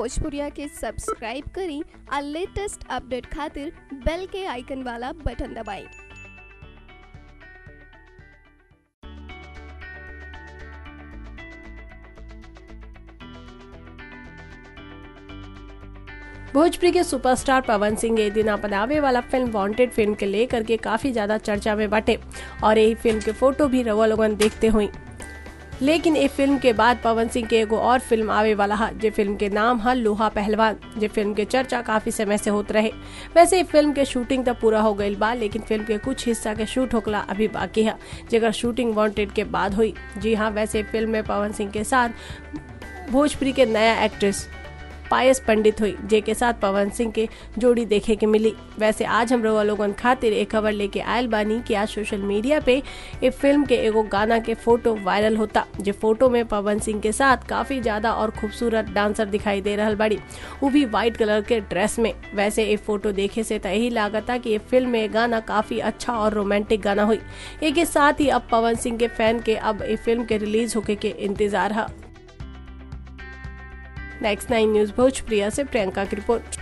भोजपुरिया के सब्सक्राइब करी और लेटेस्ट अपडेट खातिर बेल के आइकन वाला बटन दबाएं। भोजपुरी के सुपरस्टार पवन सिंह ये दिन अपनावे वाला फिल्म वांटेड फिल्म के लेकर के काफी ज्यादा चर्चा में बटे और यही फिल्म के फोटो भी रउआ लोगन देखते हुई। लेकिन ये फिल्म के बाद पवन सिंह के एगो और फिल्म आवे वाला है, जे फिल्म के नाम है लोहा पहलवान। जे फिल्म के चर्चा काफी समय से होत रहे। वैसे ये फिल्म के शूटिंग तो पूरा हो गई बा, लेकिन फिल्म के कुछ हिस्सा के शूट होकला अभी बाकी है, जेकर शूटिंग वांटेड के बाद हुई। जी हाँ, वैसे फिल्म में पवन सिंह के साथ भोजपुरी के नया एक्ट्रेस पायस पंडित हुई, जे के साथ पवन सिंह के जोड़ी देखे के मिली। वैसे आज हम रउआ लोगन खातिर एक खबर लेके आयल बानी कि आज सोशल मीडिया पे एक फिल्म के एगो गाना के फोटो वायरल होता, जे फोटो में पवन सिंह के साथ काफी ज्यादा और खूबसूरत डांसर दिखाई दे रहल बड़ी, वो भी व्हाइट कलर के ड्रेस में। वैसे ये फोटो देखे से तो यही लागता कि ये फिल्म में गाना काफी अच्छा और रोमांटिक गाना हुई। एक के साथ ही अब पवन सिंह के फैन के अब ये फिल्म के रिलीज होके के इंतजार है। नेक्स्ट 9 न्यूज भोजपुरिया से प्रियंका की रिपोर्ट।